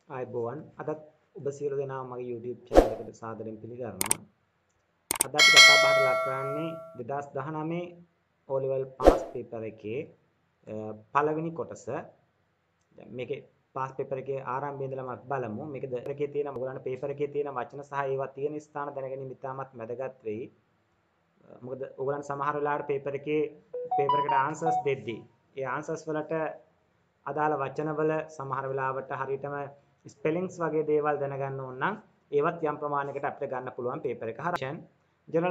ආයුබෝවන් අදත් ඔබ සියලු දෙනා මගේ YouTube channel එකට සාදරයෙන් පිළිගන්නවා. අද අපි කතා බහට ලක් කරන්නේ 2019 O level pass paper එකේ පළවෙනි කොටස. දැන් මේකේ pass paper එකේ ආරම්භය ඉඳලම අපි බලමු. මේකද එකේ තියෙන ඔයගොල්ලන්ට paper එකේ තියෙන වචන සහ ඒවා තියෙන ස්ථාන දැනගැනීම ඉතාමත් වැදගත් වෙයි. මොකද ඔයගොල්ලන් සමහර වෙලාවට paper එකට answers දෙද්දී ඒ answers වලට අදාළ වචනවල සමහර වෙලාවට හරියටම ස්පෙලිංස් වගේ දේවල් දැනගන්න ඕන නම් ඒවත් යම් ප්‍රමාණයකට අපිට ගන්න පුළුවන් පේපර් එක හරහා. ජනරල්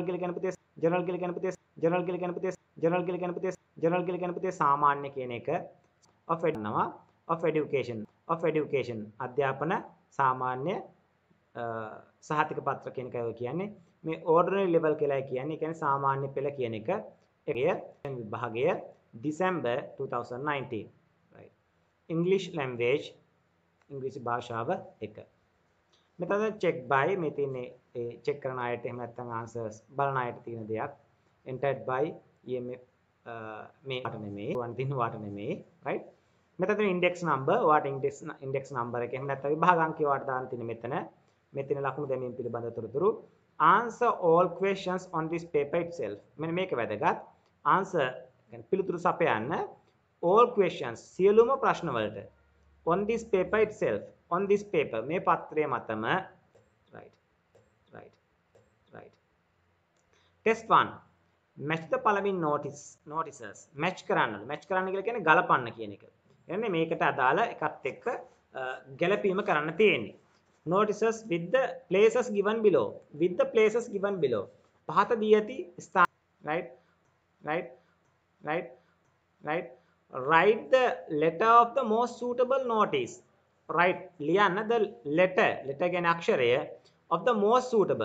කියලා කියන පුතේ සාමාන්‍ය කියන එක of education අධ්‍යාපන සාමාන්‍ය සහතික පත්‍ර කියන එක කියන්නේ මේ ordinary level කියලා කියන්නේ. ඒ කියන්නේ සාමාන්‍ය පෙළ කියන එක. විභාගය December 2019. right. English language ඉංග්‍රීසි භාෂාව 1. මෙතන check by මේ තියෙන්නේ ඒ check කරන අයට එහෙම නැත්නම් answers බලන අයට තියෙන දෙයක්. entered by EMF මේ වාට නෙමෙයි වන් දින වාට නෙමෙයි right. මෙතන index number වාට index number එක එහෙම නැත්නම් විභාග අංකය වාට දාන්න තියෙන මෙතන ලකුණු දැමීම පිළිබඳ තොරතුරු. Answer all questions on this paper itself. මෙන්න මේක වැදගත්. answer කියන්නේ පිළිතුරු සපයන්න all questions සියලුම ප්‍රශ්න වලට on this paper itself, on this paper මේ පත්‍රය මතම right. Test 1 match the following notices. match කරන්න කියලා කියන්නේ ගලපන්න කියන එක. එන්නේ මේකට අදාළ එකත් එක්ක ගැලපීම කරන්න තියෙන්නේ. notices with the places given below. පහත දී ඇති ස්ථාන right. Write the letter of the most suitable notice. Write ලියන්න the letter කියන්නේ Aksharaya of the most suitable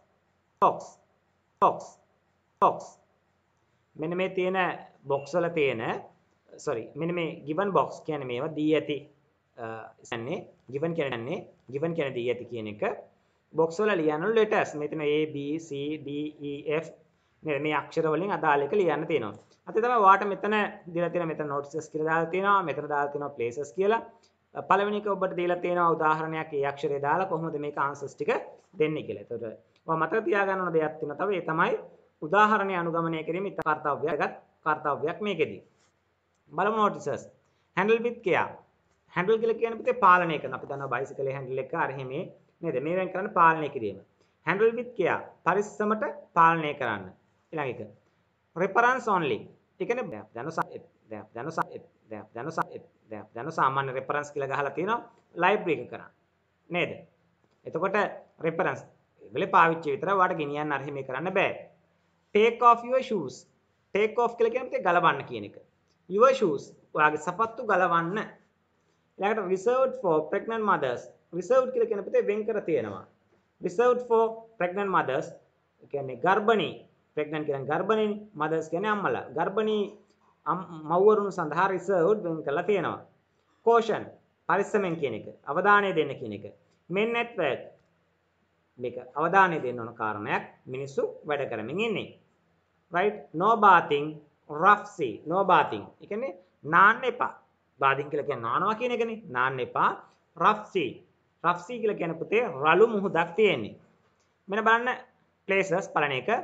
box. මෙන්න මේ තියෙන box වල තියෙන මෙන්න මේ given box කියන්නේ මේවා දී ඇති ඉන්නේ given කියන්නේ දී ඇති කියන එක. box වල ලියන letters මෙතන A B C D E F මේ අක්ෂර වලින් අදාළ එක ලියන්න තියෙනවා. අතේ තමයි වාට මෙතන දීලා තියෙන මෙතන notices කියලා දාලා තියෙනවා. මෙතන දාලා තියෙනවා places කියලා. පළවෙනි එක ඔබට දීලා තියෙනවා උදාහරණයක් ඒ අක්ෂරය දාලා කොහොමද මේක answers ටික දෙන්නේ කියලා. ඒතකොට ඔයා මතක තියාගන්න ඕන දෙයක් තියෙනවා. තව ඒ තමයි උදාහරණය අනුගමනය කිරීම කාර්යයක් මේකෙදී. බලමු notices. handle with care. handle කියලා කියන්නේ පුතේ පාලනය කරන. අපි දන්නවා bicycle handle එක අර එහෙමේ නේද? මේවෙන් කරන්නේ පාලනය කිරීම. handle with care පරිස්සමට පාලනය කරන්න. ඊළඟ එක reference only. ඒ කියන්නේ දැන් සාමාන්‍ය reference කියලා ගහලා තියෙනවා library එක කරා නේද? එතකොට reference වල පාවිච්චි විතර ඔයාලට ගෙනියන්න අර එහෙම කරන්න බෑ. take off your shoes. take off කියලා කියන්නේ ගලවන්න කියන එක. your shoes ඔයාගේ සපත්තු ගලවන්න. ඊළඟට reserved for pregnant mothers. reserved කියලා කියන පුතේ වෙන් කර තියෙනවා. reserved for pregnant mothers කියන්නේ ගර්භණී pregnant කියන්නේ ගර්භණී mothers කියන්නේ අම්මලා. ගර්භණී මව්වරුන් සඳහා reserved වෙන් කරලා තියෙනවා. caution පරිස්සමෙන් කියන එක. අවධානය දෙන්න කියන එක. men at work මේක අවධානය දෙන්න ඕන කාරණයක්. මිනිස්සු වැඩ කරමින් ඉන්නේ. right. no bathing rough sea. no bathing. ඒ කියන්නේ නාන්න එපා. bathing කියලා කියන්නේ නානවා කියන එකනේ. නාන්න එපා. rough sea. rough sea කියලා කියන්නේ පුතේ රළු මුහුදක් තියෙන්නේ. මෙන්න බලන්න places පළවෙනි එක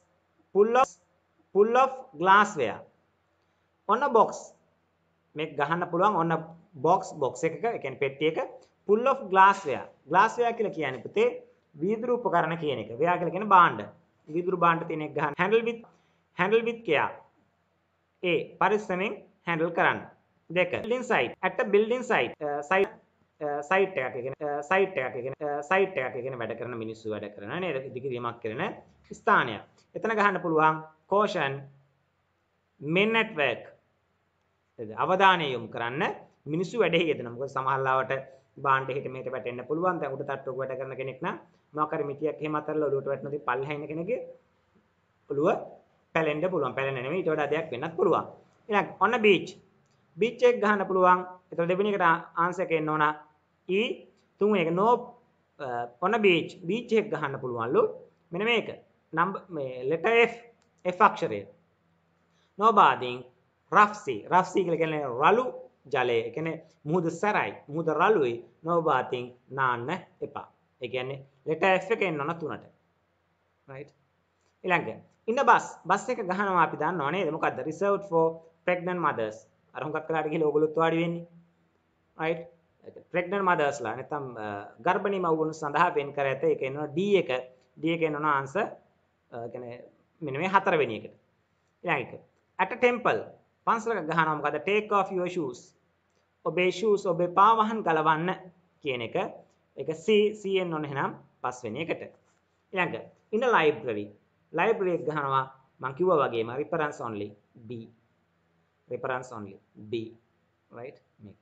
full of glassware. on a box මේක ගහන්න පුළුවන් on a box එකක ඒ කියන්නේ පෙට්ටි එක full of glassware. glassware කියලා කියන්නේ පුතේ වීදුරු උපකරණ කියන එක. ware කියලා කියන්නේ භාණ්ඩ. වීදුරු භාණ්ඩ තියෙන එක ගහන්න. handle with care. A පරිස්සමෙන් handle කරන්න. 2 building site at a building site site එකක කියන වැඩ කරන මිනිස්සු වැඩ කරන නේද? ඉදිකිරීමක් කරන ස්ථානයක්. එතන ගහන්න පුළුවන් caution men at work. අවධානය යොමු කරන්න මිනිස්සු වැඩේ යෙදෙනවා. මොකද සමහර ලාවට බාණ්ඩ හිට මෙහෙට වැටෙන්න පුළුවන්. දැන් උඩ තට්ටුවක වැඩ කරන කෙනෙක් නම් මොකක් හරි මිටියක් එහෙම අතරලා ඔලුවට වැටෙනදී පල්ලෙහා ඉන්න කෙනෙක්ගේ ඔලුව පැලෙන්න පුළුවන්. පැලෙන්න නෙමෙයි ඊට වඩා දෙයක් වෙන්නත් පුළුවන්. ඊළඟ on a beach එක ගහන්න පුළුවන්. ඒතර දෙවෙනි එකට ආන්සර් එක එන්න ඕන E. තුන්වෙනි එක no on a beach එක ගහන්න පුළුවන්ලු. මෙන්න මේක මේ letter F Aksharaya. no bathing rough sea කියලා කියන්නේ රළු ජලය. ඒ කියන්නේ මුහුද සැරයි, මුහුද රළුයි, නොබාතින් නාන්න එපා. ඒ කියන්නේ letter F එක එන්න ඕන 3ට. right? ඊළඟ in a bus එක ගහනවා අපි දන්නවා නේද? මොකද්ද? reserved for pregnant mothers. අර හුඟක් වෙලාට ගිහලා ඕගොල්ලෝත් වාඩි වෙන්නේ. right? pregnant mothers ලා නැත්නම් ගර්භණී මව්වරුන් සඳහා වෙන් කර ඇත. ඒක එනවා D එක. D එක එනවා answer කියන්නේ මෙන්න මේ 4 වෙනි එකට. ඊළඟ එක at a temple පන්සලක ගහනවා මොකද? take off your shoes. ඔබේ shoes ඔබේ පාවහන් ගලවන්න කියන එක. ඒක C එන්න ඕනේ එහෙනම් 5 වෙනි එකට. ඊළඟ in a library එක ගහනවා මම කිව්වා වගේම reference only B. reference only B. right? මේක.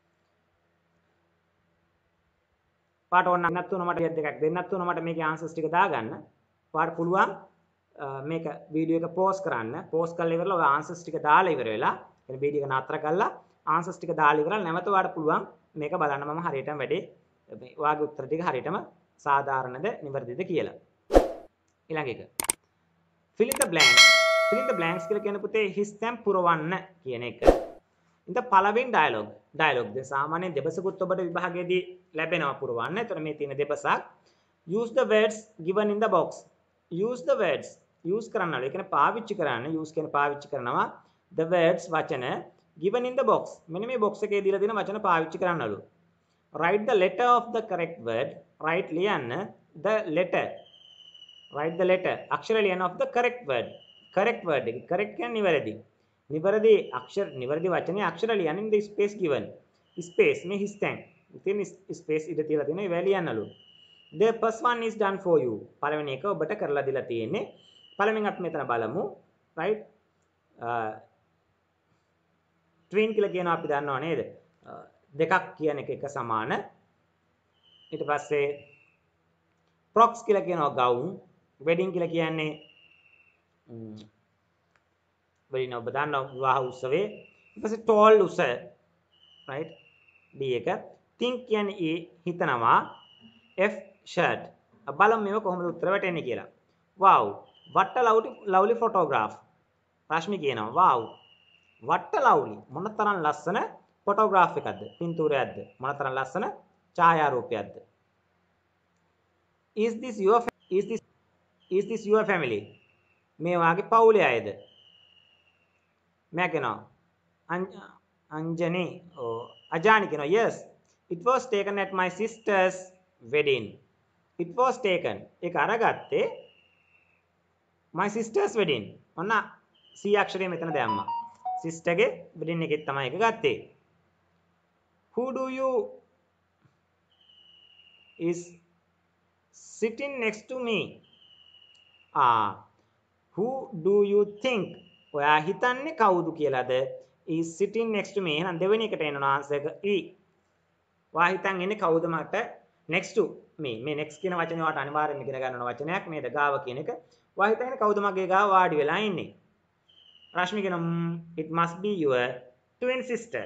පාට ඕන නැත්නම් තුන මට දෙකක් දෙන්නත් තුන මට මේකේ answers ටික දාගන්න. පාට පුළුවන් මේක වීඩියෝ එක පෝස් කරන්න. පෝස් කරලා ඉවරලා ඔය answers ටික දාලා ඉවර වෙලා එන වීඩියෝ එක නතර කරලා answers ටික දාලා ඉවරලා නැවත ඔයාලට පුළුවන් මේක බලන්න මම හරියටම වැඩේ මේ ඔයාගේ උත්තර ටික හරියටම සාධාරණද නිවැරදිද කියලා. ඊළඟ එක fill in the blanks. fill in the blanks කියලා කියන පුතේ හිස් තැන් පුරවන්න කියන එක. ඉතින් පළවෙනි dialogue දැන් සාමාන්‍යයෙන් දෙබසකුත් ඔබට විභාගයේදී ලැබෙනවා පුරවන්න. එතන මේ තියෙන දෙබසක් use the words given in the box. use the words use කරන්නලු. ඒ කියන්නේ පාවිච්චි කරන්න. use කියන්නේ පාවිච්චි කරනවා. the words වචන given in the box. මෙන්න මේ box එකේ දීලා තියෙන වචන පාවිච්චි කරන්නලු. write the letter of the correct word. write ලියන්න the letter. write the letter අක්ෂර ලියන්න of the correct word. correct word එක correct කියන්නේ නිවැරදි. නිවැරදි අක්ෂර නිවැරදි වචනේ අක්ෂර ලියන්න in the space given. space මේ හිස් තැන්. ඉතින් space ඉඳ තියලා තියෙනවා ඒවා ලියන්නලු. the first one is done for you. පළවෙනි එක ඔබට කරලා දීලා තියෙන්නේ. පළවෙනි අපි මෙතන බලමු. right? twin කියලා කියනවා අපි දන්නව නේද? දෙකක් කියන එක සමාන. ඊට පස්සේ prox කියලා කියනවා gown. wedding කියලා කියන්නේ වෙලින ඔබ දන්නවා විවාහ උත්සවයේ. ඊට පස්සේ tall උස. right? D එක. think කියන්නේ හිතනවා. F shirt. බලමු මේක කොහොමද උත්තර වැටෙන්නේ කියලා. wow what a lovely photograph. රශ්මි කියනවා wow what a lovely මොනතරම් ලස්සන ෆොටෝග්‍රාෆ් එකක්ද පින්තූරයක්ද මොනතරම් ලස්සන ඡායාරූපයක්ද. is this your family මේ වාගේ පවුලේ අයද. මම කියනවා අංජනේ අජානි කියනවා yes it was taken at my sister's wedding. it was taken ඒක අරගත්තේ my sister's wedding. ඔන්න C අක්ෂරය මෙතන දැම්මා. sister ගේ wedding එකේ තමයි ඒක ගත්තේ. who do you is sitting next to me. who do you think ඔයා හිතන්නේ කවුද කියලාද is sitting next to me. එහෙනම් දෙවෙනි එකට එනවා answer එක E. ඔයා හිතන් ඉන්නේ කවුද මට next to me. මේ next කියන වචනේ ඔයාට අනිවාර්යෙන්ම ඉගෙන ගන්න ඕන වචනයක් නේද ගාව කියන එක. ඔයා හිතන්නේ කවුද මගේ ගාව වාඩි වෙලා ඉන්නේ. රශ්මි කියන it must be your twin sister.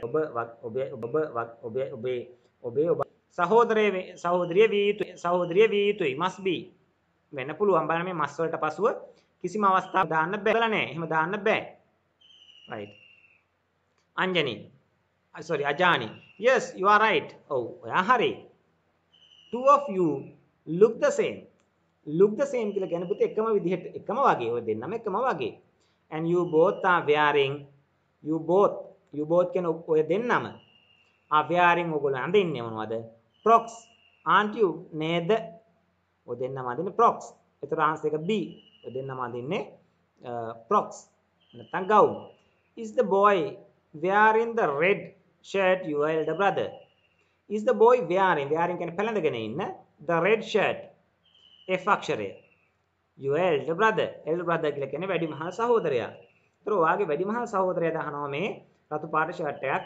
ඔබේ සහෝදරිය වී යුතුයි. must be වෙන්න පුළුවන්. බලන්න මේ මස් වලට පසුව කිසිම අවස්ථාවක් දාන්න බෑ නෑ. එහෙම දාන්න බෑ. right? අංජනි sorry Ajani yes you are right. ඔව් ඔයා හරි. two of you look the same. look the same කියලා කියන පුතේ එකම විදිහට එකම වගේ. ඔය දෙන්නම එකම වගේ. and you both are wearing you both කියන ඔය දෙන්නම are wearing ඔයගොල්ලෝ අඳින්නේ මොනවද? frocks. aren't you නේද? ඔය දෙන්නම අඳින්නේ frocks. ඒතර ආන්සර් එක B. ඔය දෙන්නම අඳින්නේ frocks. නැත්නම් gown. is the boy wearing the red shirt your elder brother? is the boy wearing කියන්නේ පැළඳගෙන ඉන්න the red shirt F Aksharaya your elder brother කියලා කියන්නේ වැඩිමහල් සහෝදරයා. ඒතර ඔයාගේ වැඩිමහල් සහෝදරයා දහනවා මේ රතු පාට ෂර්ට් එකක්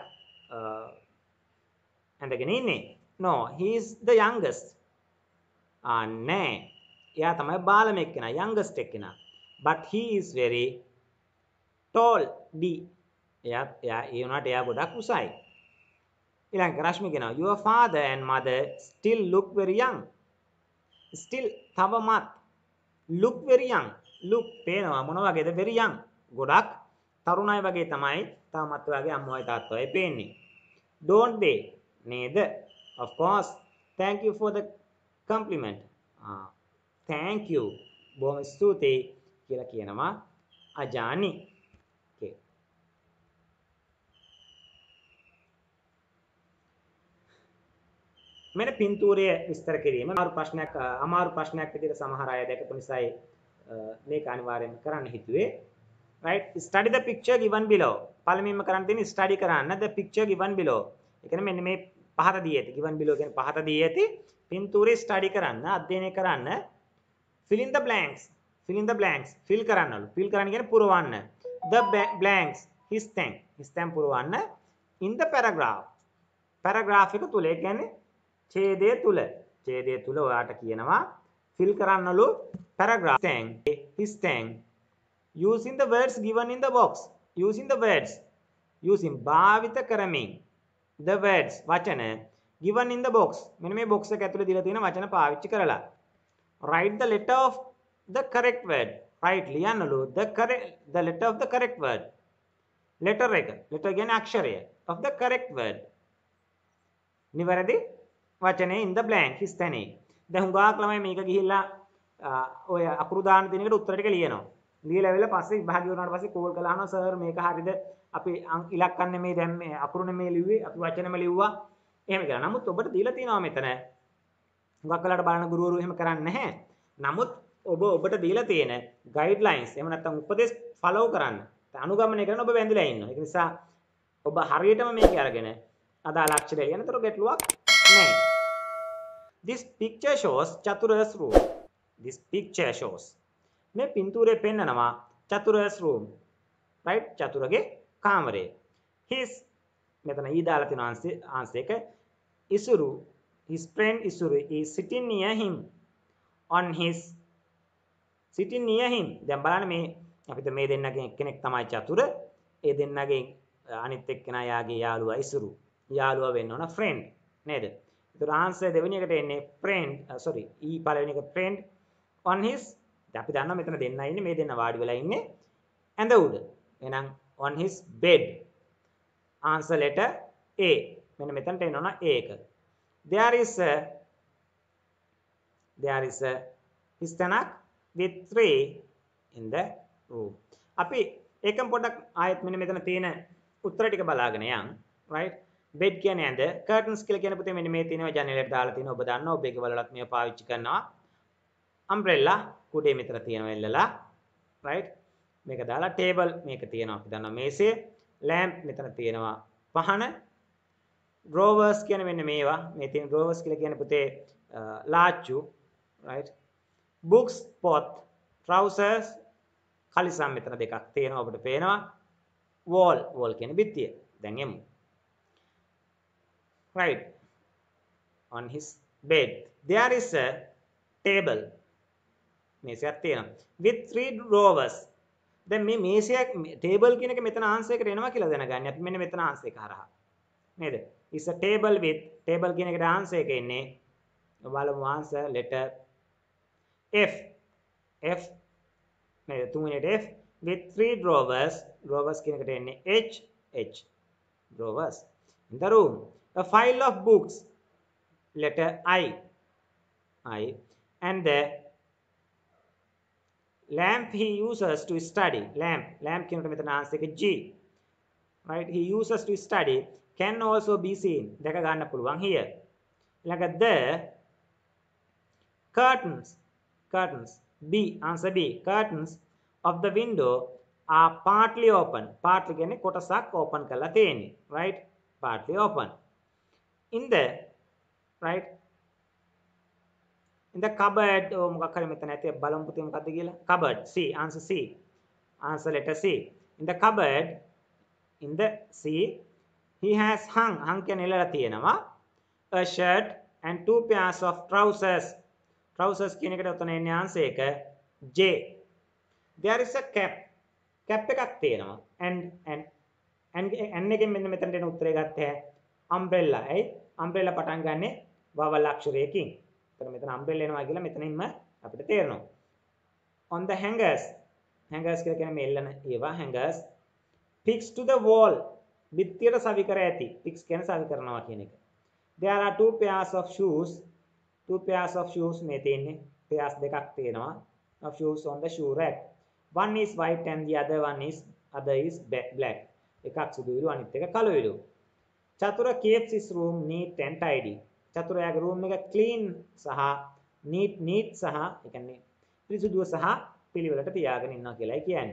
ඇඳගෙන ඉන්නේ. no he is the youngest. නෑ එයා තමයි බාලම එක්කෙනා youngest එක්කෙනා. but he is very tall D. එයා ඒ වුණාට එයා ගොඩක් උසයි. ඊළඟ රශ්මි කියනවා your father and mother still look very young. still තවමත් look very young. look පේනවා මොන වගේද very young. ගොඩක් තරුණයි වගේ තමයි තවමත් ඔයාගේ අම්මවයි තාත්තවයි පේන්නේ. don't they නේද of course thank you for the compliment thank you බොහොම ස්තුතියි කියලා කියනවා අජානි okay මෙන්න පින්තූරය විස්තර කිරීම අමාරු ප්‍රශ්නයක් විදිහට සමහර අය දැකපු නිසායි මේක අනිවාර්යෙන් කරන්න හිතුවේ right study the picture given below පළමුවෙන්ම කරන්න තියෙන්නේ study කරන්න the picture given below ඒ කියන්නේ මෙන්න මේ පහත දී ඇති given below කියන්නේ පහත දී ඇති පින්තූරේ study කරන්න අධ්‍යයනය කරන්න fill in the blanks fill කරන්නලු fill කරන්න කියන්නේ පුරවන්න the blanks his thank පුරවන්න in the paragraph එක තුල ඒ කියන්නේ ඡේදය තුල ඔයාට කියනවා fill කරන්නලු paragraph his thank using the words given in the box using භාවිත කරමින් the words වචන given in the box මෙන්න මේ box එක ඇතුලේ දීලා තියෙන වචන පාවිච්චි කරලා write the letter of the correct word right ලියන්නලු the letter of the correct word letter කියන්නේ Aksharaya of the correct word නිවැරදි වචනේ in the blank හිස්තැනේ දැන් හුඟක් ළමයි මේක ගිහිල්ලා ඔය අකුරු දාන දින එකට උත්තර ටික ලියනවා ලියලා වෙලා පස්සේ විභාගය වුණාට පස්සේ කෝල් කළා අහනවා සර් මේක හරියද අපි ඉලක්කම් නෙමෙයි දැන් මේ අකුරු නෙමෙයි ලිව්වේ අපි වචනම ලිව්වා එහෙම කියලා. නමුත් ඔබට දීලා තියෙනවා මෙතන හුඟක් වෙලාවට බලන ගුරුවරු එහෙම කරන්නේ නැහැ. නමුත් ඔබට දීලා තියෙන ගයිඩ්ලයින්ස් එහෙම නැත්නම් උපදේශ ෆලෝ කරන්න අනුගමනය කරන ඔබ වැඳලා ඉන්නවා. ඒක නිසා ඔබ හරියටම මේක අරගෙන අදාළ අක්ෂරය ලියන. ඒතර ගැටලුවක් නැහැ. This picture shows චතුරස් room. This picture shows මේ පින්තූරේ පෙන්නනවා චතුරස් room. right චතුරගේ කාමරය. His මෙතන ඊ දාලා තියෙන ආන්සර් එක ඉසුරු his friend Isuru is sitting near him on his sitting near him දැන් බලන්න මේ අපිට මේ දෙන්නගෙන් එක්කෙනෙක් තමයි චතුර ඒ දෙන්නගෙන් අනිත් එක්කෙනා යාගේ යාළුවා ඉසුරු යාළුවා වෙන්න ඕන friend නේද ඒතර ආන්සර් දෙවෙනි එකට එන්නේ friend sorry ඊ පළවෙනි එක friend on his දැන් අපි දන්නවා මෙතන දෙන්නයි ඉන්නේ මේ දෙන්න වාඩි වෙලා ඉන්නේ ඇඳ උඩ එහෙනම් on his bed answer letter A මෙන්න මෙතනට එන්න ඕන A එක there is a හිස්තැනක් with 3 in the room අපි ඒකම පොඩ්ඩක් ආයෙත් මෙන්න මෙතන තියෙන උත්තර ටික බලාගෙන යන් right bed කියන්නේ ඇඳ curtains කියලා කියන පුතේ මෙන්න මේ තියෙනවා ජනේලයට දාලා තියෙනවා ඔබ දන්නවා ඔබ ඒක වලලත් මේව පාවිච්චි කරනවා umbrella කුඩේ මෙතන තියෙනවා එල්ලලා right මේක දාලා table මේක තියෙනවා අපි දන්නවා මේසේ lamp මෙතන තියෙනවා පහන drawers කියන මෙන්න මේවා මේ තියෙන drawers කියලා කියන්නේ පුතේ ලාච්චු right books pot trousers කලිසම් මෙතන දෙකක් තියෙනවා ඔබට පේනවා wall කියන්නේ බිත්තිය දැන් එමු right on his bed there is a table මේසයක් තියෙනවා with 3 drawers දැන් මේ මේසයක් table කියන එක මෙතන ආන්සර් එකට එනවා කියලා දැනගන්න අපි මෙන්න මෙතන ආන්සර් එක හරහා නේද is a table with table කියන එකට ආන්සර් එක එන්නේ බලමු ආන්සර් letter F නේද තුන්වෙනිට F with 3 drawers කියන එකට එන්නේ H drawers in the room a file of books letter I and the lamp he uses to study lamp කියන එකට මෙතන ආන්සර් එක G right he uses to study can also be seen දැක ගන්න පුළුවන් here ළඟ the curtains B answer B curtains of the window are partly open partly කියන්නේ කොටසක් open කරලා තියෙන්නේ right partly open in the right in the cupboard මොකක් හරි මෙතන ඇති බලමු පුතේ මොකද්ද කියලා cupboard C answer letter C in the cupboard in the C he has hung කියන්නේ එළලා තියෙනවා a shirt and 2 pairs of trousers කියන එකට උතන එන්නේ ආන්සර් එක J there is a cap එකක් තියෙනවා and එකෙන් මෙන්න මෙතනට එන උත්තරය ගත්තේ umbrella ඇයි umbrella පටන් ගන්නෙ vowel අක්ෂරයකින් එතන මෙතන umbrella එනවා කියලා මෙතනින්ම අපිට තේරෙනවා on the hangers කියලා කියන්නේ මේ එල්ලන ඒවා hangers fixed to the wall බිත්තියට සවි කර ඇති. ටික්ස් කියන්නේ සවි කරනවා කියන එක. There are two pairs of shoes. Two pairs of shoes මේ තියෙන්නේ. pairs දෙකක් තියෙනවා. Of shoes on the shoe rack. One is white and the other is black. එකක් සුදු විලු අනිත් එක කළු විලු. චතුර keeps his room neat and tidy. චතුරයාගේ room එක clean සහ neat සහ ඒ කියන්නේ පිරිසුදුව සහ පිළිවෙලට තියාගෙන ඉන්නවා කියලායි කියන්නේ.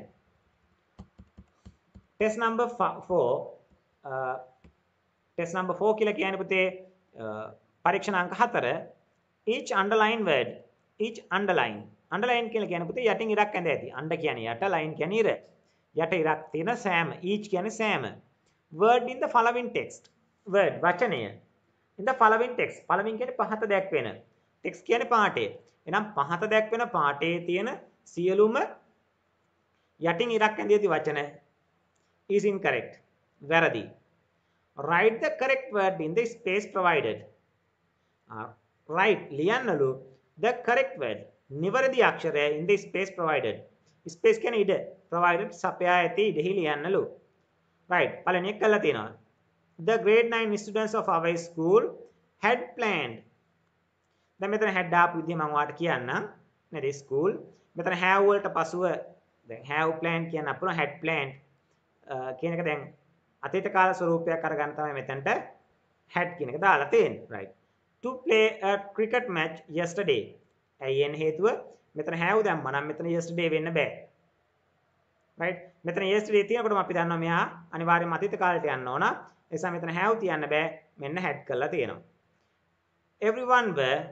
Test number 4 test number 4 කියලා කියන්නේ පුතේ පරීක්ෂණ අංක 4 each underline word each underline කියලා කියන්නේ පුතේ යටින් ඉරක් ඇඳ ඇති. under කියන්නේ යට, line කියන්නේ ඉර. යට ඉරක් තියෙන සෑම each කියන්නේ සෑම. word in the following text. word වචනය in the following text. following කියන්නේ පහත දැක්වෙන. text කියන්නේ පාඨය. එහෙනම් පහත දැක්වෙන පාඨයේ තියෙන සියලුම යටින් ඉරක් ඇඳ ඇති වචන is incorrect. වැරදි. Write the correct word in the space provided. Write ලියන්නලු the correct word නිවැරදි Aksharaya in the space provided. space කියන්නේ ඉඩ provided සපයා ඇති ඉඩෙහි ලියන්නලු. right පළවෙනි එක කරලා තියෙනවා. The grade 9 students of our school had planned. දැන් මෙතන had ආපු විදිහ මම ඔයාලට කියන්නම්. නේද school මෙතන have වලට පසුව දැන් have planned කියන අපුණ had planned කියන එක දැන් අතීත කාල ස්වරූපයක් අරගන්න තමයි මෙතනට had කියන එක දාලා තියෙන්නේ. right to play a cricket match yesterday. ඇයි එන හේතුව මෙතන have දැම්මා නම් මෙතන yesterday වෙන්න බෑ. right මෙතන yesterday තියෙනකොටම අපි දන්නවා මෙහා අනිවාර්යයෙන්ම අතීත කාලයට යන්න ඕන. ඒ නිසා මෙතන have තියන්න බෑ. මෙන්න had කරලා තියෙනවා. everyone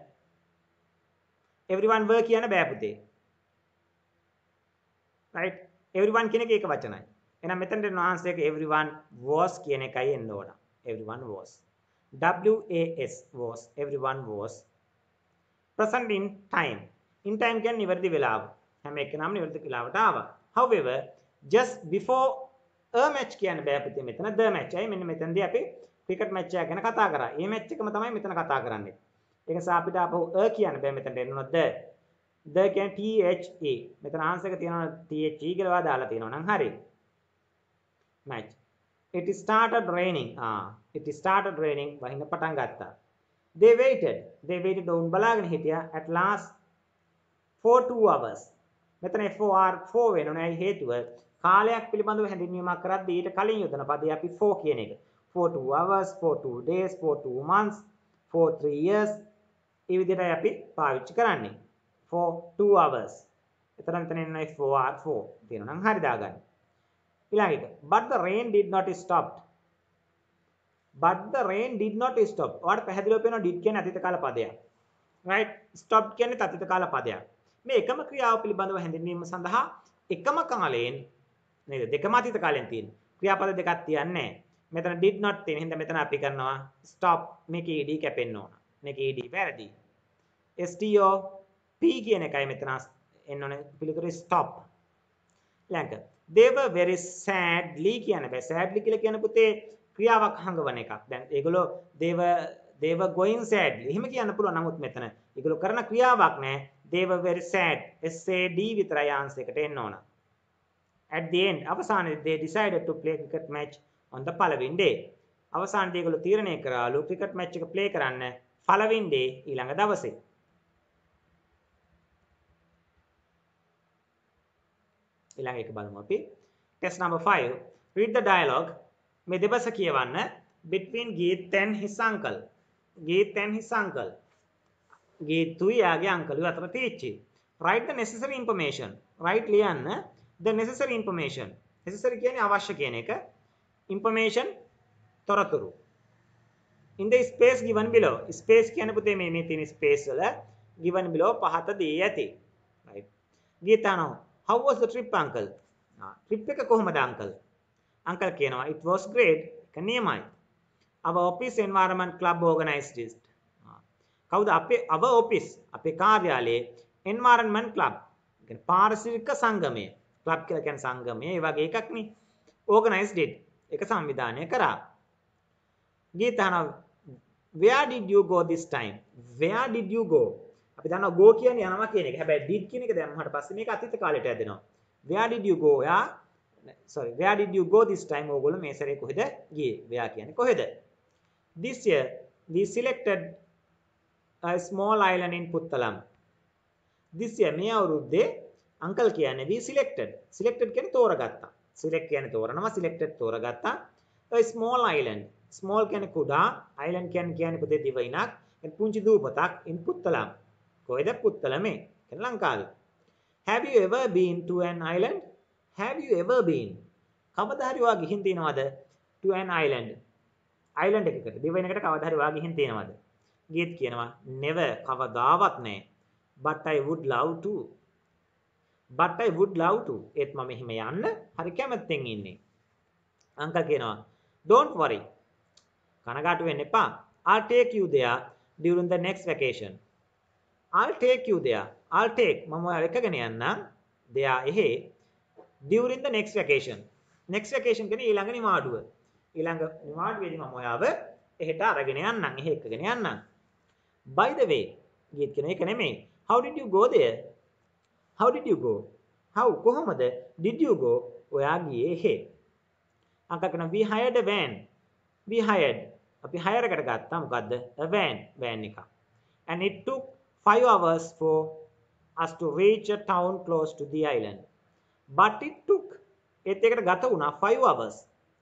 were කියන්න බෑ පුතේ. right everyone කියන එක ඒක වචනයි. එහෙනම් මෙතනට enhance එක everyone was කියන එකයි එන්න ඕන. everyone was. was everyone was. present in time. in time කියන්නේ නිවැරදි වෙලාව. හැම එකනම නිවැරදි වෙලාවට ආවා. however just before a match කියන්න බෑ පුතේ මෙතන the match. අය මෙන්න මෙතනදී අපි cricket match එක ගැන කතා කරා. මේ match එකම තමයි මෙතන කතා කරන්නේ. ඒක නිසා අපිට අපහු a කියන්න බෑ මෙතනට එන්න ඕන the කියන්නේ the. මෙතන answer එක තියෙනවා the කියලා දාලා තියෙනවා නම් හරි. match. It started raining. It started raining. වහින්න පටන් ගත්තා. They waited උන් බලාගෙන හිටියා at last for 2 hours. මෙතන for වෙනුනේ හේතුව කාලයක් පිළිබඳව හැඳින්වීමක් කරද්දී ඊට කලින් යොදන පදේ අපි for කියන එක. for 2 hours, for 2 days, for 2 months, for 3 years. මේ විදිහටයි අපි පාවිච්චි කරන්නේ. for 2 hours. මෙතන එන්නේ for තියෙනවා නම් හරි දාගන්න. ඊළඟ එක but the rain did not stop. ඔයාලට පැහැදිලිව පේනවා did කියන්නේ අතීත කාල පදයක්. right stopped කියන්නේ අතීත කාල පදයක්. මේ එකම ක්‍රියාව පිළිබඳව හැඳින්වීම සඳහා එකම කාලයෙන් නේද දෙකම අතීත කාලයෙන් තියෙන ක්‍රියාපද දෙකක් තියන්නේ නැහැ. මෙතන did not තියෙන හින්දා මෙතන අපි කරනවා stop මේකේ ed කැපෙන්න ඕන. මේකේ ed වැරදි. stop කියන එකයි මෙතන එන්න ඕනේ පිළිතුරේ stop. ඊළඟ they were very sadly කියන බෑ. sadly කියලා කියන පුතේ ක්‍රියාවක් හංගවන එකක්. දැන් ඒගොල්ලෝ they were going sadly. එහෙම කියන්න පුළුවන්. නමුත් මෙතන ඒගොල්ලෝ කරන ක්‍රියාවක් නෑ. they were very sad. sad විතරයි answer එකට එන්න ඕන. at the end අවසානයේ they decided to play cricket match on the following day. අවසානයේ ඒගොල්ලෝ තීරණය කරාලු cricket match එක play කරන්න following day ඊළඟ දවසේ. ඊළඟ එක බලමු අපි. test number 5. read the dialogue. මේ දෙබස කියවන්න between Geet and his uncle. ගීතුයි යාගේ අංකල් අතර තියෙච්චි. write the necessary information. write ලියන්න the necessary information. necessary කියන්නේ අවශ්‍ය කියන එක. information තොරතුරු. in the space given below. space කියන්නේ පුතේ මේ තියෙන space වල given below පහත දී ඇති. right. ගීතානෝ how was the trip uncle? trip එක කොහොමද uncle? uncle කියනවා it was great. ඒක නියමයි. our office environment club organized it. කවුද our office අපේ කාර්යාලයේ environment club කියන්නේ පාරිසරික සංගමය. club කියලා කියන්නේ සංගමය. ඒ වගේ එකක් නේ. organized it. ඒක සංවිධානය කරා. ගීතාන where did you go this time? where did you go? අපි දන්නවා go කියන්නේ යනවා කියන එක. හැබැයි did කියන එක දැම්මහට පස්සේ මේක අතීත කාලයට ඇදෙනවා. where did you go? යා sorry, where did you go this time? ඕගොල්ලෝ මේ සැරේ කොහෙද ගියේ? where කියන්නේ කොහෙද? This year we selected a small island in Puttalam. This year මේ අවුරුද්දේ අංකල් කියන්නේ we selected. selected කියන්නේ තෝරගත්තා. select කියන්නේ තෝරනවා, selected තෝරගත්තා. a small island. small කියන්නේ කුඩා, island කියන්නේ පුතේ දිවයිනක්. පුංචි දූපතක් in Puttalam. කොහෙද? පුත්තලමේ. කියන්නේ ලංකාවේ. Have you ever been to an island? Have you ever been? කවදා හරි ඔයා ගිහින් තියෙනවද to an island? island එකකට දිවයිනකට කවදා හරි ඔයා ගිහින් තියෙනවද? ගියත් කියනවා never කවදාවත් නැහැ. But I would love to. But I would love to. ඒත් මම එහෙම යන්න හරි කැමැත්තෙන් ඉන්නේ. අංකල් කියනවා don't worry. කනගාටු වෙන්න එපා. I'll take you there during the next vacation. I'll take you there. I'll take මම ඔයාව එකගෙන යන්නම් there එහි during the next vacation. next vacation කියන්නේ ඊළඟ නිවාඩුව. ඊළඟ නිවාඩුවේදී මම ඔයාව එහෙට අරගෙන යන්නම්. එහෙ එක්කගෙන යන්නම්. By the way, ගියත් කියන එක නෙමෙයි. How did you go there? How did you go? How කොහොමද? Did you go? ඔයා ගියේ එහෙ. අංකල් කියනවා we hired a van. We hired. අපි hire එකට ගත්තා මොකද්ද? a van. van එක. And it took 5 hours for us to reach a town close to the island. But it took ඒත් ඒකට ගත වුණා 5 hours.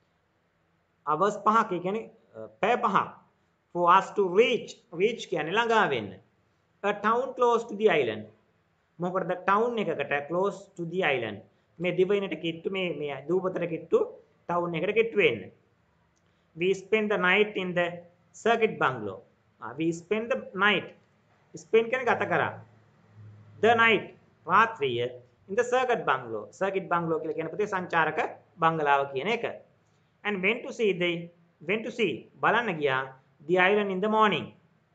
hours 5ක් ඒ කියන්නේ පැය 5ක්. for us to reach කියන්නේ ළඟා වෙන්න. a town close to the island. මොකටද town එකකට close to the island. මේ දිවයිනට කිට්ටු මේ දූපතට කිට්ටු town එකට කිට්ටු වෙන්න. we spent the night in the circuit bungalow. we spent the night. spend කියන්නේ ගත කරා. the night රාත්‍රිය in the circuit bungalow. circuit bungalow කියලා කියන පුතේ සංචාරක බංගලාව කියන එක. and went to see බලන්න ගියා the island in the morning.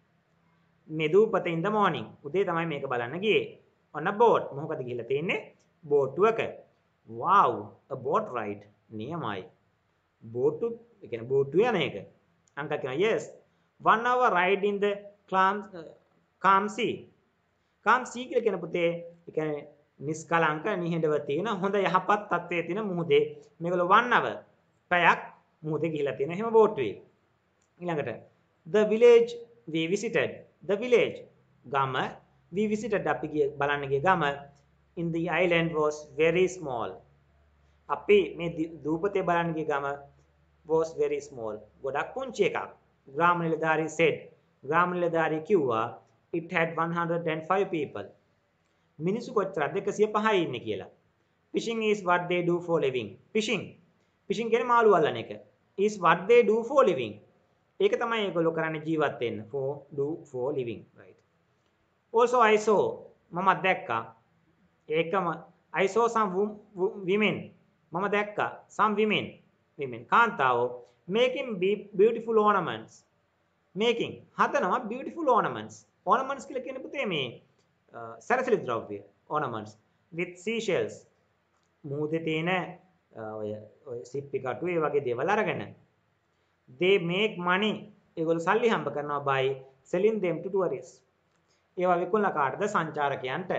මේ දූපත in the morning. උදේ තමයි මේක බලන්න ගියේ. on a boat. මොකද ගිහිල්ලා තියෙන්නේ? බෝට්ටුවක. wow, a boat ride. නියමයි. බෝට්ටු ඒ කියන්නේ බෝට්ටු යන එක. අංකල් කියනවා yes. 1 hour ride in the calm sea. calm sea කියලා කියන පුතේ ඒ කියන්නේ නිස්කලංක නිහඬව තියෙන හොඳ යහපත් තත්ත්වයේ තියෙන මුහුදේ මේගොල්ලෝ 1 hour පැයක් මුහුදේ ගිහිලා තියෙන එහෙම බෝට්ටුවේ. ඊළඟට the village we visited. the village ගම we visited අපි ගිය බලන්න ගිය ගම in the island was very small. අපි මේ දූපතේ බලන්න ගිය ගම was very small. ගොඩක් පුංචි එකක්. ග්‍රාම නිලධාරී said. ග්‍රාම නිලධාරී කිව්වා it had 105 people. මිනිස්සු කොච්චරද 105යි ඉන්නේ කියලා. fishing is what they do for living. fishing කියන්නේ මාළු අල්ලන එක. is what they do for living. ඒක තමයි ඒගොල්ලෝ කරන්නේ ජීවත් වෙන්න. for living, right? also I saw මම දැක්කා ඒකම I saw some women මම දැක්කා some women කාන්තාවෝ making beautiful ornaments. making හදනවා beautiful ornaments. ornaments කියලා කියන්නේ පුතේ මේ සැරසිලි ද්‍රව්‍ය ornaments with seashells. මුහුදේ තියෙන ඔය සිප්පි කටු ඒ වගේ දේවල් අරගෙන they make money. ඒගොල්ලෝ සල්ලි හම්බ කරනවා by selling them to tourists. ඒවා විකුණලා කාටද? සංචාරකයන්ට.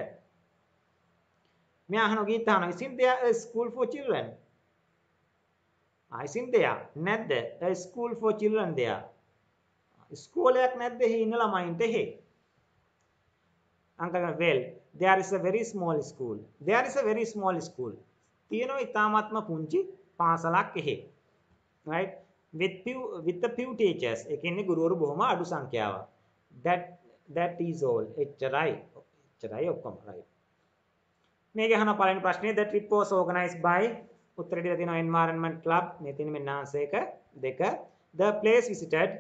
මෙයා අහන ගීත අහන isn't there a school for children? isn't there නැද්ද a school for children there? ඉස්කෝලයක් නැද්ද එහි ඉන්න ළමයින්ට එහෙ? Uncle well there is a very small school. there is a very small school. තියෙනවා ඉතාමත්ම පුංචි පාසලක් එහෙ. right? with a few teachers. ඒ කියන්නේ ගුරුවරු බොහොම අඩු සංඛ්‍යාවක්. that is all. එච්චරයි ඔක්කොම. right? මේක අහන පළවෙනි ප්‍රශ්නේ the trip was organized by උත්තර දීලා තියෙනවා environment club. මේ තියෙන මෙන්න ආන්සර් එක දෙක. the place visited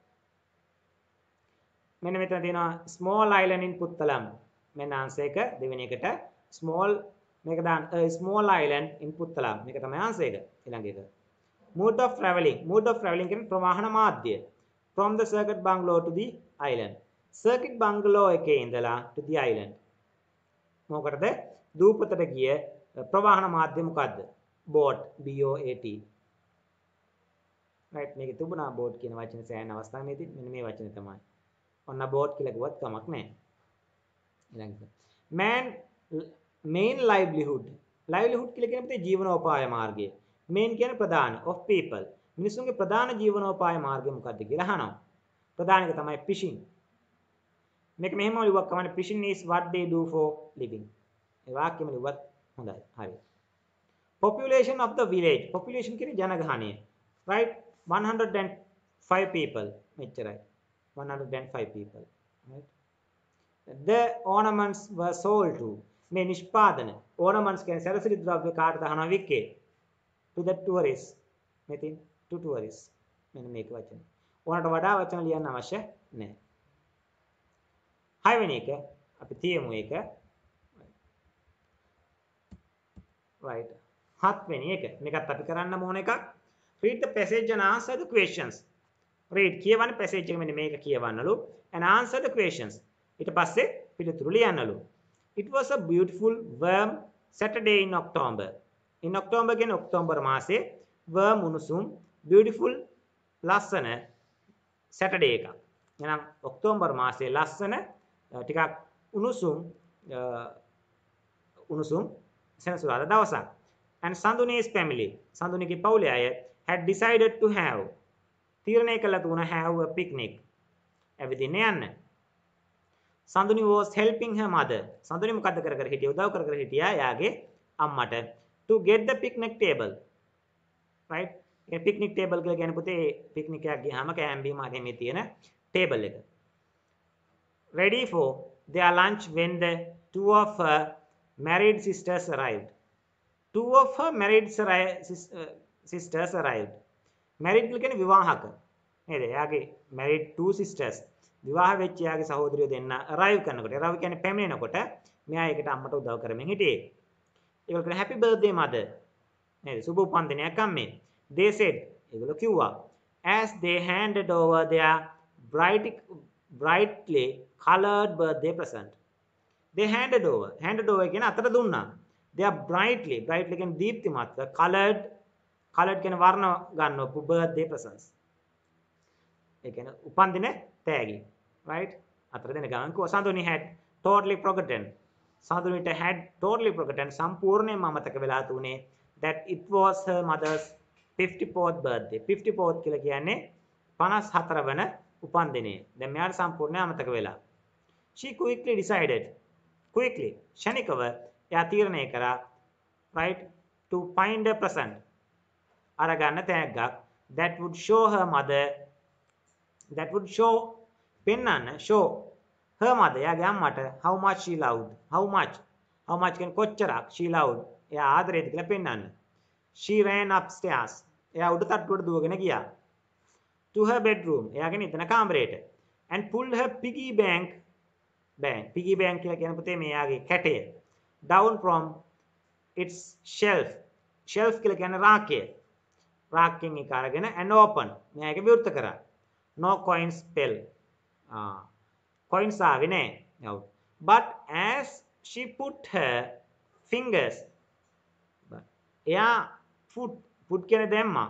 මෙන්න මෙතන තියෙනවා small island in Puttalam. මෙන්න ආන්සර් එක දෙවෙනි එකට small මේක දාන්න small island in Puttalam. මේක තමයි ආන්සර් එක. ඊළඟ එක mode of travelling කියන්නේ ප්‍රවාහන මාධ්‍ය. from the circuit bungalow to the island. circuit bungalow එකේ ඉඳලා to the island. මොකටද? දූපතට ගිය ප්‍රවාහන මාධ්‍ය මොකද්ද? boat. BOAT. right? මේකේ තිබුණා boat කියන වචනේ සෑහෙන අවස්ථාවකදී මෙන්න මේ වචනේ තමයි. ඔන්න boat කියලා කිව්වත් කමක් නැහැ. ඊළඟට main livelihood. livelihood කියලා කියන පුතේ ජීවනෝපාය මාර්ගය. main කියන්නේ ප්‍රධාන of people. මිනිසුන්ගේ ප්‍රධාන ජීවනෝපාය මාර්ගය මොකක්ද කියලා අහනවා. ප්‍රධාන එක තමයි fishing. මේක මෙහෙම ලිව්වක් කමන්නේ fishing is what they do for living. ඒ වාක්‍යෙම ලිව්වත් හොඳයි. හරි. Population of the village. Population කියන්නේ ජනගහනය. Right? 105 people. මෙච්චරයි. 105 people. Right? The ornaments were sold to. මේ නිෂ්පාදන ornaments කියන්නේ සැරසිලි ද්‍රව්‍ය කාටද අහනවා වික්කේ? To the tourists. මෙතින් to tourists. මෙන්න මේක වචන. ඕනට වඩා වචන ලියන්න අවශ්‍ය නැහැ. 6 වෙනි එක අපි තියමු ඒක. right. 7 වෙනි එක. මේකත් අපි කරන්න ඕන එකක්. read the passage and answer the questions. read කියවන්න passage එක මෙන්න මේක කියවන්නලු and answer the questions. ඊට පස්සේ පිළිතුරු ලියන්නලු. It was a beautiful warm Saturday in October. In October කියන්නේ ඔක්තෝබර් මාසේ warm උණුසුම් beautiful ලස්සන Saturday එකක්. එහෙනම් ඔක්තෝබර් මාසේ ලස්සන ටිකක් උණුසුම් සෙනසුරාදා දවසක්. And Sanduni's family, Sanduniගේ පවුලේ අය had decided to have තීරණය කළා තුන have a picnic. ඇවිදින්න යන්න. Sanduni was helping her mother. Sanduni මොකද්ද කර කර හිටියේ? උදව් කර කර හිටියා යාගේ අම්මට to get the picnic table. Right? A picnic table කියලා කියන්නේ පුතේ picnic එකක් ගියාම කෑම බීම හරි මේ තියෙන table එක. Ready for their lunch when the two of her married sisters arrived. Two of her married sisters arrived. Married කියලා කියන්නේ විවාහක. නේද? එයාගේ married two sisters විවාහ වෙච්ච එයාගේ සහෝදරියෝ දෙන්න arrive කරනකොට arrive කියන්නේ පැමිණෙනකොට මෙයා ඒකට අම්මට උදව් කරමින් හිටියේ. ඒගොල්ලෝ කියන happy birthday mother. නේද? සුබ උපන්දිනයක් අම්මේ. They said ඒගොල්ලෝ කිව්වා as they handed over their brightly colored birthday present. They handed over කියන අතට දුන්නා. They are brightly කියන්නේ දීප්තිමත්ව colored කියන්නේ වර්ණ ගන්නවපු birthday presents. ඒ කියන්නේ උපන්දින තෑගි. Right? අතට දෙන ගමන් කෝ Sanduni had totally forgotten. Sandunita had totally forgotten සම්පූර්ණයෙන්ම අමතක වෙලා තුනේ that it was her mother's 54th birthday. 54th කියලා කියන්නේ 54 වන උපන්දිනය. දැන් මෙයාට සම්පූර්ණයෙන් අමතක වෙලා. She quickly decided ෂණිකව එයා තීරණය කරා right to find a present අරගන්න තෑග්ගක් that would show her mother show her mother එයාගේ අම්මට how much she loved how much කියන්නේ කොච්චරක් she loved එයා ආදරේද කියලා පෙන්වන්න. She ran upstairs එයා උඩ තට්ටුවට දුවගෙන ගියා to her bedroom එයාගේ නිතන කාමරයට and pulled her piggy bank කියලා කියන පුතේ මෙයාගේ කැටය down from its shelf කියලා කියන්නේ රාක්කයෙන් එක අරගෙන and open මෙයාගේ විවෘත කරා. No coins fell. Coins ආවේ නැහැ. But as she put her fingers එයා put කියන්නේ දැම්මා.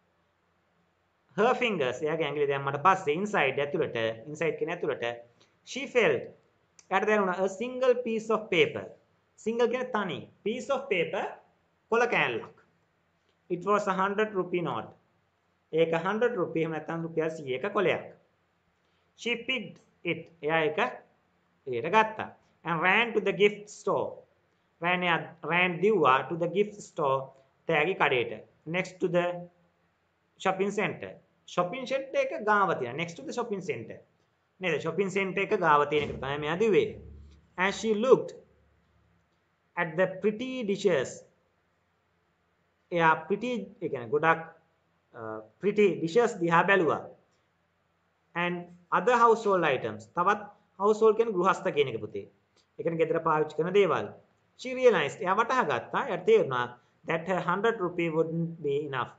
Her fingers එයාගේ ඇඟිලි දැම්මට පස්සේ inside කියන්නේ ඇතුළට she felt එයාට දැනුණා a single piece of paper. Single කියන්නේ තනි. Piece of paper කොළ කෑල්ලක්. It was a 100 rupee note. ඒක 100 රුපියල් එහෙම නැත්නම් රුපියල් 100ක කොලයක්. She picked it. එයා ඒක එළියට ගත්තා. And ran to the gift store. ran දිව්වා to the gift store තෑගි කඩේට. Next to the shopping center. shopping center එක ගාව තියෙන. Next to the shopping center. නේද? shopping center එක ගාව තියෙන එක තමයි මෙයා දිව්වේ. And she looked at the pretty dishes. එයා pretty ඒ කියන්නේ ගොඩක් pretty dishes දිහා බැලුවා. And other household items. තවත් household කියන්නේ ගෘහස්ත කියන එක පුතේ. ඒ කියන්නේ ගෙදර පාවිච්චි කරන දේවල්. She realized එයා වටහා ගත්තා. එයාට තේරුණා that her 100 rupee wouldn't be enough.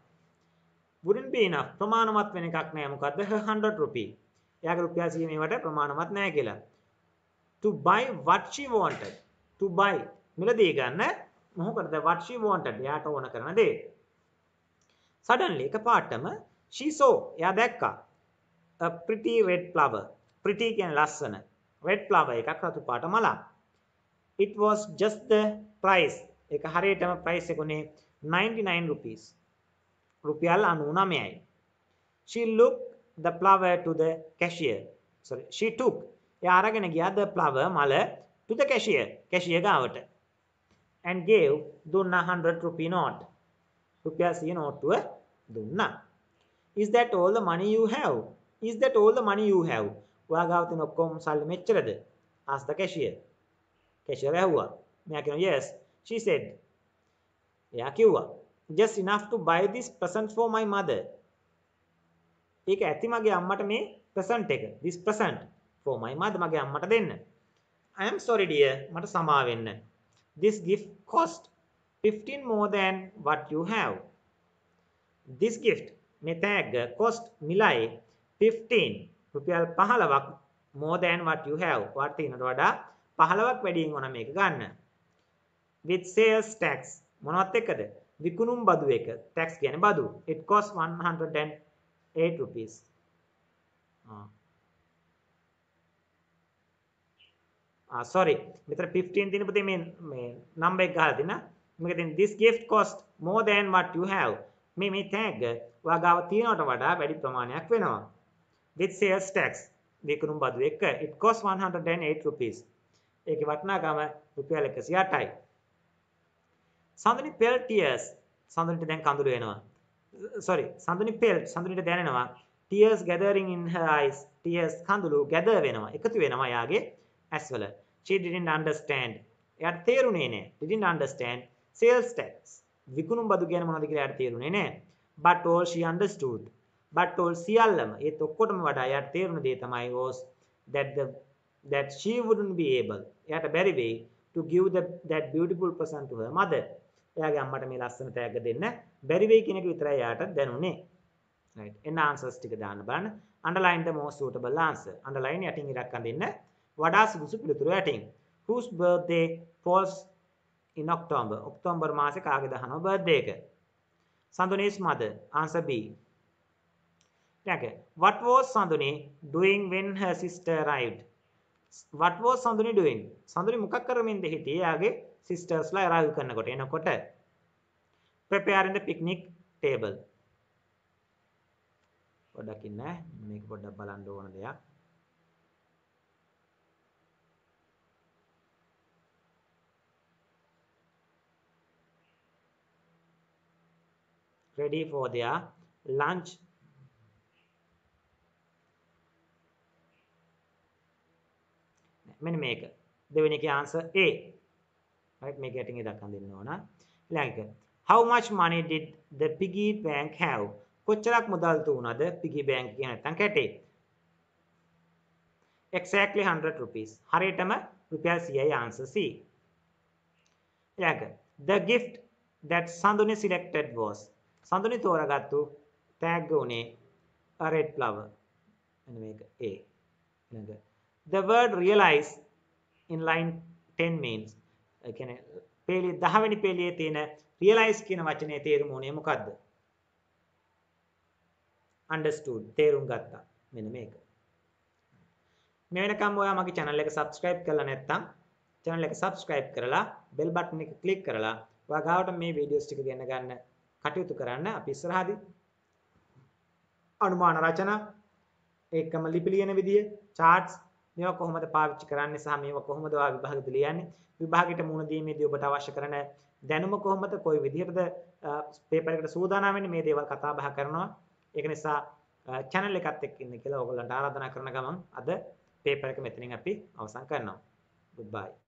ප්‍රමාණවත් වෙන එකක් නෑ. මොකද්ද? her 100 rupee. එයාගේ රුපියල් 100 මේවට ප්‍රමාණවත් නෑ කියලා. To buy what she wanted. To buy මිලදී ගන්න මොකටද what she wanted. එයාට ඕන කරන දේ. Suddenly එකපාරටම she saw එයා දැක්කා a pretty red flower. Pretty කියන්නේ ලස්සන. red flower එකක් රතු පාට මලක්. It was just the price. ඒක හරියටම ප්‍රයිස් එක උනේ 99 rupees. රුපියල් 99යි. She looked the flower to the cashier. Sorry, she took. එයා අරගෙන ගියා the flower මල to the cashier. cashier ගාවට. And gave දුන්නා 100 rupee note. රුපියල් 100 නෝට්ටුව දුන්නා. Is that all the money you have? Is that all the money you have? ඔයා ගාව තියෙන ඔක්කොම සල්ලි මෙච්චරද? asked the cashier. cashier ඇහුවා. මෙයා කියනවා yes. She said. එයා කිව්වා just enough to buy this present for my mother. ඒක ඇති මගේ අම්මට මේ present එක. this present for my mother මගේ අම්මට දෙන්න. I am sorry dear. මට සමා වෙන්න. This gift cost 15 more than what you have. This gift මේ tag cost මිලයි 15 රුපියල් 15ක් more than what you have. වාට තියෙනට වඩා 15ක් වැඩියෙන් ඕන මේක ගන්න. with sales tax මොනවත් එක්කද? විකුණුම් බදු එක. tax කියන්නේ බදු. it cost 108 rupees. sorry. මෙතන 15 තියෙන පුතේ මේ number එක ගහලා තියෙන. මේක තියෙන this gift cost more than what you have. මේ tag ඔයා ගාව තියෙනවට වඩා වැඩි ප්‍රමාණයක් වෙනවා. with sales tax විකුණුම් බදු එක. it cost 108 rupees. ඒකේ වටිනාකම රුපියල් 108යි. සඳුනි pale tears සඳුනිට දැන් කඳුළු එනවා. sorry සඳුනි pale සඳුනිට දැනෙනවා tears gathering in her eyes. tears කඳුළු gather වෙනවා එකතු වෙනවා යාගේ ඇස් වල. she didn't understand. එයාට තේරුනේ නැහැ. didn't understand sales tax විකුණුම් බදු කියන්නේ මොනවද කියලා එයාට තේරුනේ නැහැ. but all she understood. but all සියල්ලම ඒත් ඔක්කොටම වඩා එයාට තේරුණ දේ තමයි was that she wouldn't be able. එයාට බැරි වෙයි to give that beautiful present to her mother. එයාගේ අම්මට මේ ලස්සන තෑග්ග දෙන්න බැරි වෙයි කියන එක විතරයි එයාට දැනුනේ. right. එන්න answers ටික දාන්න බලන්න. underline the most suitable answer. underline යටින් ඉරක් අඳින්න වඩා සුදුසු පිළිතුරු යටින්. whose birthday falls in October. ඔක්තෝබර් මාසේ කාගේ දහනව birthday එක? Sanduni's mother. answer B. what was Sanduni doing when her sister arrived? what was Sanduni doing? Sanduni මොකක් කරමින්ද හිටියේ යාගේ sisters ලා arrive කරනකොට එනකොට? preparing the picnic table. පොඩ්ඩක් ඉන්න මේක පොඩ්ඩක් බලන්න ඕන දෙයක්. ready for their lunch. මෙන්න මේක දෙවෙනි එකේ answer A. right මේක යටින් ඉදක් අඳින්න ඕන. ඊළඟ එක how much money did the piggy bank have? කොච්චරක් මුදල් තුනද piggy bank කියන නැත්නම් කැටේ? exactly 100 rupees. හරියටම රුපියල් 100යි answer C. ඊළඟ the gift that Sanduni selected was. Sanduni තෝරාගත්තු tag උනේ a red flower. මෙන්න මේක A. ඊළඟ the word realize in line 10 means. ඒ කියන්නේ පේලිය 10 වෙනි පේලියේ තියෙන realize කියන වචනේ තේරුම උනේ මොකද්ද? understood තේරුම් ගත්තා. මෙන්න මේක. මේ වෙනකම් ඔයා මගේ channel එක subscribe කරලා නැත්නම් channel එක subscribe කරලා bell button එක click කරලා ඔයා ගාවට මේ videos ටික ගෙන ගන්න කටයුතු කරන්න. අපි ඉස්සරහදී අනුමාන රචනා ඒකම ලිපි ලියන විදිය charts මේවා කොහොමද පාවිච්චි කරන්නේ සහ මේවා කොහොමද ඔයා විභාගෙට ලියන්නේ විභාගයට මුහුණ දීමේදී ඔබට අවශ්‍ය කරන දැනුම කොහොමද කොයි විදිහටද පේපර් එකට සූදානම් වෙන්නේ මේ දේවල් කතා බහ කරනවා. ඒක නිසා channel එකත් එක්ක ඉන්න කියලා ඔයගොල්ලන්ට ආරාධනා කරන ගමන් අද පේපර් එක මෙතනින් අපි අවසන් කරනවා. goodbye.